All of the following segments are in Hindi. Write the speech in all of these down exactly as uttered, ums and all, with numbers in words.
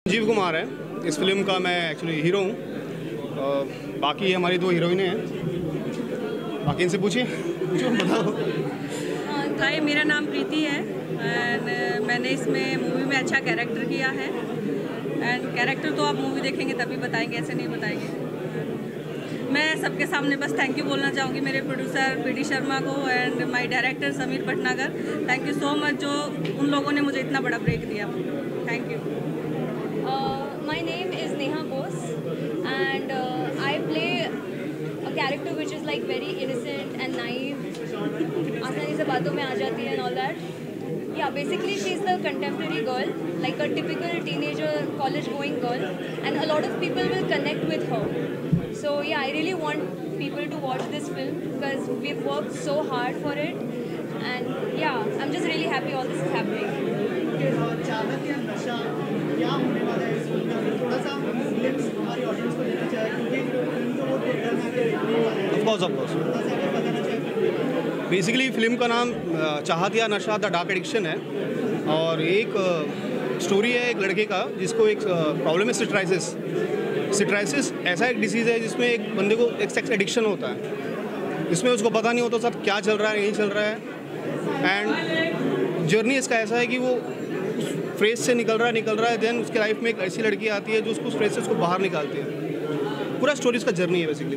जीव कुमार है। इस फिल्म का मैं एक्चुअली हीरो हूँ। बाकी हमारी दो हीरोइनें हैं, बाकी इनसे पूछिए जो बताओ। हाय, मेरा नाम प्रीति है एंड मैंने इसमें मूवी में अच्छा कैरेक्टर किया है एंड कैरेक्टर तो आप मूवी देखेंगे तभी बताएंगे, ऐसे नहीं बताएंगे। मैं सबके सामने बस थैंक यू बोलना चाहूँगी मेरे प्रोड्यूसर पी डी शर्मा को and my director Sameer Bhatnagar. Thank you so much जो उन लोगों ने मुझे इतना बड़ा ब्रेक दिया। Thank you. My name is Neha Bose and uh, I play a character which is like very innocent and naive. आसानी से बातों में आ जाती है and all that. Yeah, basically she's the contemporary girl, like a typical teenager college going girl, and a lot of people will connect with her. So yeah, I really want people to watch this film because we've worked so hard for it, and yeah, I'm just really happy all this is happening. चाहत या नशा क्या होने वाला है इस फिल्म में, थोड़ा सा ग्लिम्स हमारी ऑडियंस को देना चाहे क्योंकि फिल्म तो वो थिएटर में आके देखने वाले हैं। ऑफ कोर्स ऑफ कोर्स थोड़ा सा अगर बताना चाहे। बेसिकली फिल्म का नाम चाहत या नशा द डार्क एडिक्शन है और एक स्टोरी है एक लड़के का जिसको एक प्रॉब्लम है सिट्राइसिस। सिट्राइसिस ऐसा एक डिसीज़ है जिसमें एक बंदे को एक सेक्स एडिक्शन होता है, इसमें उसको पता नहीं होता साथ क्या चल रहा है नहीं चल रहा है। एंड जर्नी इसका ऐसा है कि वो उस फ्रेज से निकल रहा है निकल रहा है देन उसके लाइफ में एक ऐसी लड़की आती है जो उसको उस फ्रेज से उसको बाहर निकालती है। पूरा स्टोरी इसका जर्नी है basically.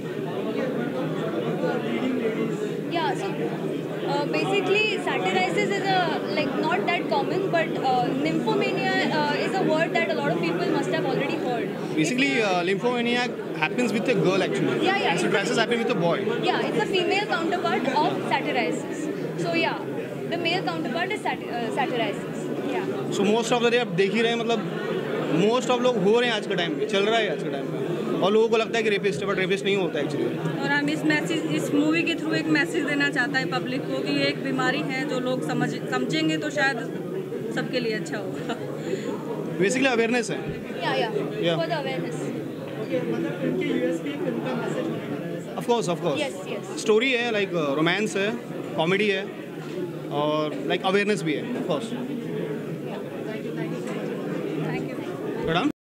Yeah, so uh, basically satirizes is a like not that common, but uh, nymphomania uh, is a word that a lot of people must have already heard. Basically, uh, lymphomania happens with a girl actually. Yeah, yeah. And satirisis happen with a boy. Yeah, it's a female counterpart of satirizes. So yeah, the male counterpart is sati uh, satirizes. Yeah. So most of the day आप देख ही रहे हैं, मतलब मोस्ट ऑफ लोग हो रहे हैं आज के टाइम पे, चल रहा है आज के टाइम पे, और लोगों को लगता है कि रेपिस्ट है बट रेपिस्ट नहीं होता एक्चुअली। और हम इस मैसेज इस मूवी के थ्रू एक मैसेज देना चाहता है पब्लिक को कि ये एक बीमारी है जो लोग समझ समझेंगे तो शायद सबके लिए अच्छा होगा। बेसिकली अवेयरनेस है। Yeah, yeah. Yeah. For the awareness. Okay, मतलब फिल्म की यूएसपी फिल्म का मैसेज होने वाला है ऐसा। Of course of course Yes, yes. Story है, लाइक रोमांस है, कॉमेडी है और लाइक अवेयरनेस भी है of course. Thank you. Madam